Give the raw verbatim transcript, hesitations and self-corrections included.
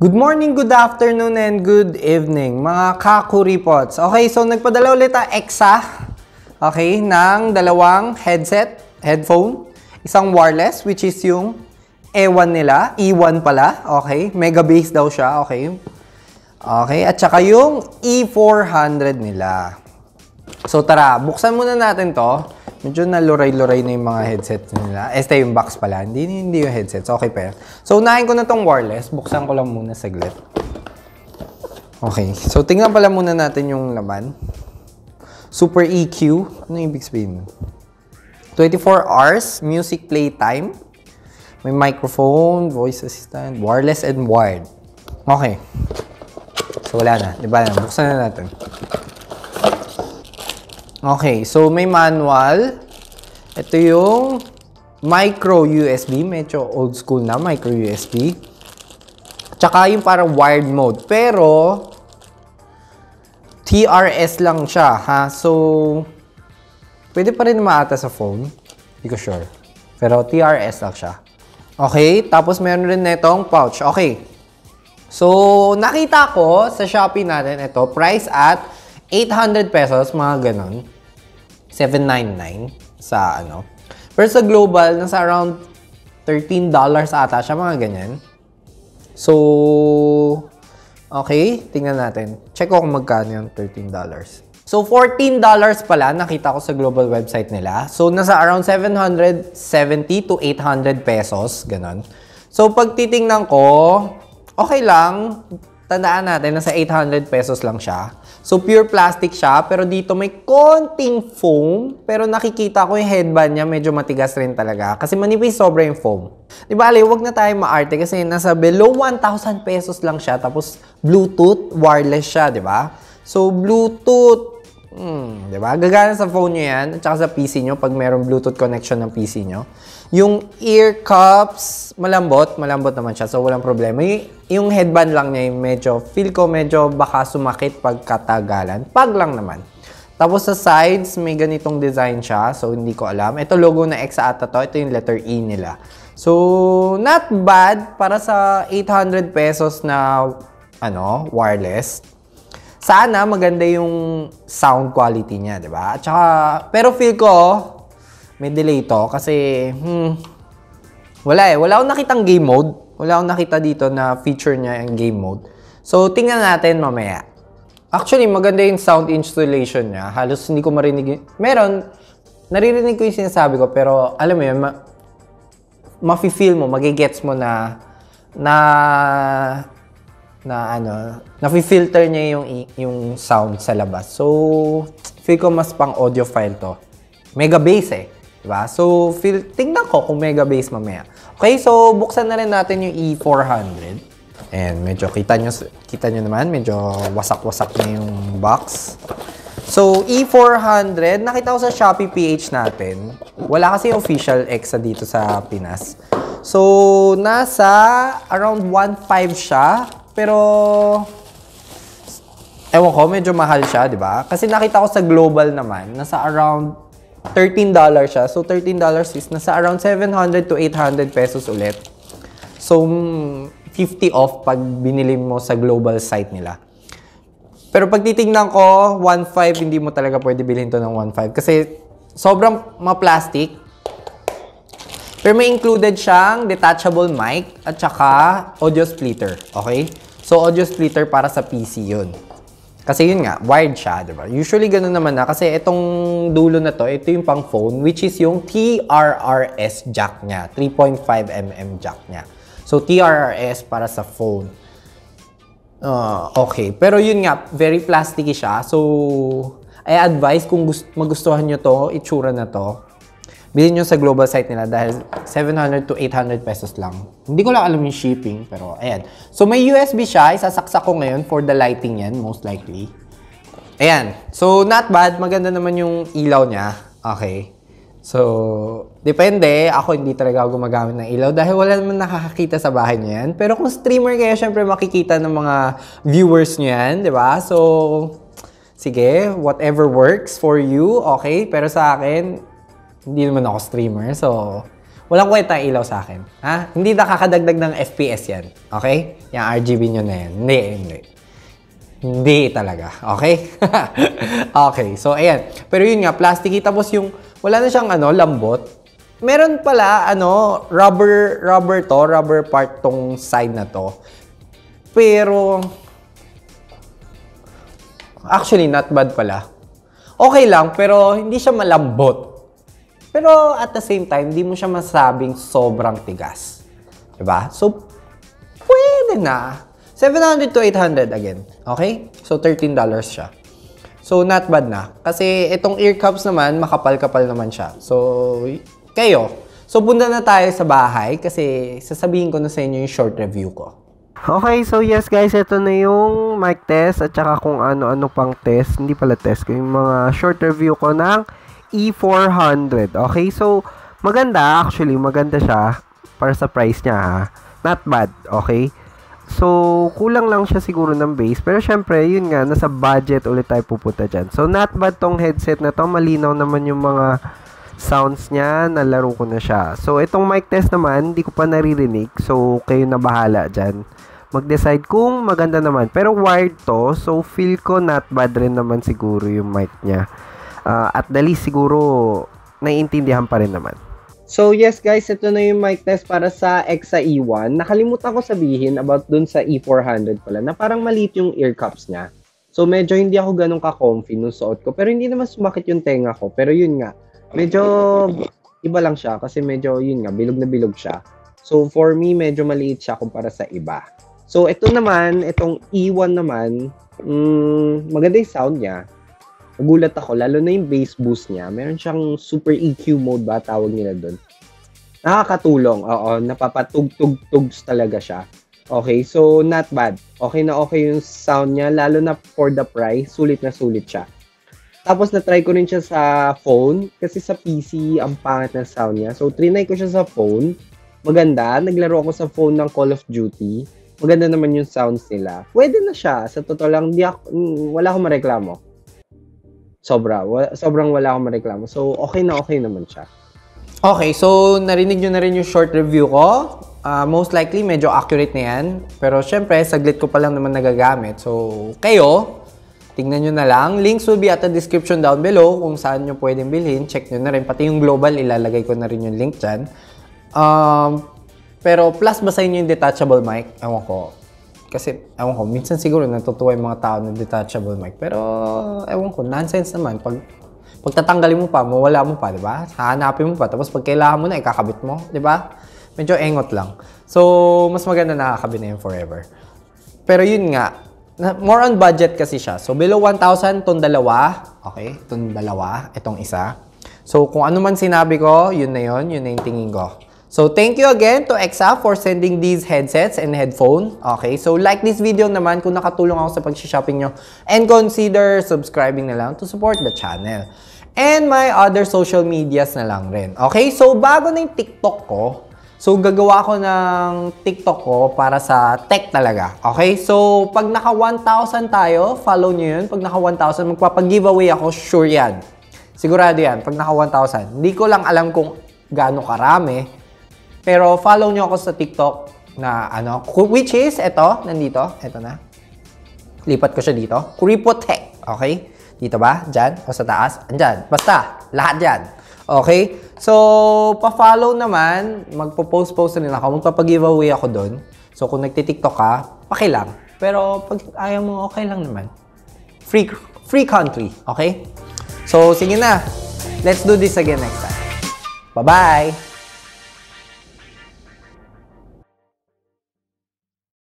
Good morning, good afternoon, and good evening, mga kakuripots. Okay, so nagpadala ulit ang Exa, okay, ng dalawang headset, headphone, isang wireless, which is yung E one nila, E one pala, okay, mega bass daw siya, okay. Okay, at saka yung E four hundred nila. So tara, buksan muna natin to. Medyo naluray-luray na yung mga headsets nila. Este yung box pala. Hindi, hindi yung headsets. Okay pa yan. So, unahin ko na tong wireless. Buksan ko lang muna saglit. Okay. So, tingnan pala muna natin yung laman. Super E Q. Ano yung ibig sabihin? twenty-four hours. Music play time. May microphone, voice assistant, wireless and wired. Okay. So, wala na. Diba na? Buksan na natin. Okay, so may manual. Ito yung micro U S B. Medyo old school na, micro U S B. Tsaka yung parang wired mode. Pero, T R S lang siya, ha? So, pwede pa rin maata sa phone. Hindi ko sure. Pero T R S lang siya. Okay, tapos meron rin netong pouch. Okay. So, nakita ko sa Shopee natin ito, price at eight hundred pesos, mga ganon. seven ninety-nine sa ano. Pero sa global, nasa around thirteen dollars ata siya, mga ganyan. So, okay, tingnan natin. Check ko kung magkano yung thirteen dollars. So, fourteen dollars pala, nakita ko sa global website nila. So, nasa around seven seventy to eight hundred pesos, ganon. So, pag titingnan ko, okay lang. Tandaan natin, nasa eight hundred pesos lang siya. So, pure plastic siya, pero dito may konting foam. Pero nakikita ko yung headband niya, medyo matigas rin talaga. Kasi manipis sobra yung foam. Di ba, Ali, huwag na tayo maarte kasi nasa below one thousand pesos lang siya. Tapos, Bluetooth, wireless siya, di ba? So, Bluetooth, hmm, di ba? Gagana sa phone nyo yan, at saka sa P C nyo, pag mayroong Bluetooth connection ng P C nyo. Yung ear cups, malambot. Malambot naman siya, so walang problema. Y yung headband lang niya, medyo, feel ko medyo baka sumakit pagkatagalan. Pag lang naman. Tapos sa sides, may ganitong design siya, so hindi ko alam. Ito logo na Exa ata to. Ito yung letter E nila. So, not bad para sa eight hundred pesos na ano, wireless. Sana maganda yung sound quality niya, di ba? At saka, pero feel ko, may delay to kasi, hmm, wala eh. Wala akong nakitang game mode. Wala akong nakita dito na feature niya yung game mode. So, tingnan natin mamaya. Actually, maganda yung sound installation niya. Halos hindi ko marinig. Meron, naririnig ko yung sinasabi ko, pero alam mo yun, ma mafe-feel mo, magigets mo na, na, na ano, nafe-filter niya yung, yung sound sa labas. So, feel ko mas pang audio file to. Mega bass eh. Diba? So, feel, tingnan ko kung mega bass mamaya. Okay, so, buksan na rin natin yung E four hundred. And medyo, kita nyo, kita nyo naman, medyo wasak-wasak na yung box. So, E four hundred, nakita ko sa Shopee P H natin. Wala kasi official Exa dito sa Pinas. So, nasa around one five siya. Pero, ewan ko, medyo mahal siya, di ba? Kasi nakita ko sa global naman, nasa around thirteen dollars siya. So, thirteen dollars is nasa around seven hundred to eight hundred pesos ulit. So, fifty off pag binili mo sa global site nila. Pero pag titingnan ko, one five, hindi mo talaga pwede bilhin to ng one five. Kasi, sobrang ma-plastic. Pero may included siyang detachable mic at saka audio splitter. Okay? So, audio splitter para sa P C yun. Kasi yun nga, wired siya, diba? Usually, ganun naman na. Kasi itong dulo na to, ito yung pang phone, which is yung T R R S jack niya. three point five millimeter jack niya. So, T R R S para sa phone. Uh, okay. Pero yun nga, very plasticky siya. So, I advise kung gust magustuhan nyo to, itsura na to, bilhin nyo sa global site nila dahil seven hundred to eight hundred pesos lang. Hindi ko lang alam yung shipping, pero ayan. So, may U S B siya. Isasaksak ko ngayon for the lighting yan, most likely. Ayan. So, not bad. Maganda naman yung ilaw niya. Okay. So, depende. Ako hindi talaga gumagamit ng ilaw dahil wala naman nakakakita sa bahay niyo yan. Pero kung streamer kayo, syempre makikita ng mga viewers niyo yan, di ba? So, sige, whatever works for you, okay? Pero sa akin, hindi naman ako streamer, so Walang kwenta ang ilaw sa akin. Ha? Hindi nakakadagdag ng F P S yan. Okay? Yung R G B nyo na yan. Hindi, hindi. Hindi talaga. Okay? Okay. So, ayan. Pero yun nga, plasticky. Tapos yung, wala na siyang ano, lambot. Meron pala, ano, rubber, rubber to. Rubber part tong side na to. Pero, actually, not bad pala. Okay lang, pero hindi siya malambot. Pero at the same time, hindi mo siya masabing sobrang tigas. Diba? So, pwede na. seven hundred to eight hundred again. Okay? So, thirteen dollars siya. So, not bad na. Kasi itong ear cups naman, makapal-kapal naman siya. So, kayo. So, punta na tayo sa bahay kasi sasabihin ko na sa inyo yung short review ko. Okay, so yes guys, ito na yung mic test at saka kung ano-ano pang test. Hindi pala test ko, yung mga short review ko ng E four hundred. Okay, so maganda actually, maganda siya para sa price niya ha. Not bad, okay? So, kulang lang siya siguro ng bass. Pero syempre, yun nga, nasa budget ulit tayo pupunta dyan. So, not bad tong headset na to. Malinaw naman yung mga sounds niya. Nalaro ko na siya. So, itong mic test naman, hindi ko pa naririnig. So, kayo na bahala dyan. Mag-decide kung maganda naman. Pero wired to, so feel ko not bad rin naman siguro yung mic niya. Uh, at the least, siguro, naiintindihan pa rin naman. So, yes guys, ito na yung mic test para sa X A E one. Nakalimutan ko sabihin about dun sa E four hundred pala, na parang maliit yung ear cups niya. So, medyo hindi ako ganun ka-comfy nung suot ko. Pero hindi naman sumakit yung tenga ko. Pero yun nga, medyo iba lang siya kasi medyo, yun nga, bilog na bilog siya. So, for me, medyo maliit siya kumpara sa iba. So, ito naman, itong E one naman, mm, maganda yung sound niya. Nagulat ako, lalo na yung bass boost niya. Meron siyang super E Q mode ba, tawag nila doon. Nakakatulong, oo, napapatug-tug-tugs talaga siya. Okay, so not bad. Okay na okay yung sound niya, lalo na for the price, sulit na sulit siya. Tapos na-try ko rin siya sa phone, kasi sa P C, ang pangit na sound niya. So, trinay ko siya sa phone. Maganda, naglaro ako sa phone ng Call of Duty. Maganda naman yung sounds nila. Pwede na siya, sa totoo lang, di ako, wala akong mareklamo. Sobra. Wala, sobrang wala akong mareklamo. So, okay na okay naman siya. Okay, so narinig nyo na rin yung short review ko. Uh, most likely, medyo accurate na yan. Pero syempre, saglit ko pa lang naman nagagamit. So, kayo, tingnan nyo na lang. Links will be at the description down below kung saan nyo pwedeng bilhin. Check nyo na rin. Pati yung global, ilalagay ko na rin yung link dyan. Um, pero plus ba sa inyo yung detachable mic? Ewan ko. Kasi, ewan ko, minsan siguro natutuwa yung mga tao na detachable mic. Pero, ewan ko, nonsense naman. Pag, pag tatanggalin mo pa, mawala mo pa, di ba? Hahanapin mo pa. Tapos pag kailangan mo na, ikakabit mo, di ba? Medyo engot lang. So, mas maganda nakakabit na yun forever. Pero yun nga, more on budget kasi siya. So, below one thousand, itong dalawa. Okay, itong dalawa, itong isa. So, kung ano man sinabi ko, yun na yun. Yun na yung tingin ko. So, thank you again to X A for sending these headsets and headphone. Okay, so like this video naman kung nakatulong ako sa pag-shopping nyo. And consider subscribing na lang to support the channel. And my other social medias na lang rin. Okay, so bago na yung TikTok ko, so gagawa ko ng TikTok ko para sa tech talaga. Okay, so pag naka one thousand tayo, follow nyo yun. Pag naka one thousand, magpapag-giveaway ako, sure yan. Sigurado yan, pag naka one thousand. Hindi ko lang alam kung gaano karami. Pero follow nyo ako sa TikTok na ano, which is, eto, nandito, eto na. Lipat ko siya dito. Kuripotech, okay? Dito ba? Diyan? O sa taas? Andyan. Basta, lahat dyan. Okay? So, pa-follow naman, magpo-post-post rin ako, magpapag-giveaway ako doon. So, kung nagtitiktok ka, pakilang. Pero, pag ayaw mo, okay lang naman. Free, free country, okay? So, sige na. Let's do this again next time. Bye-bye!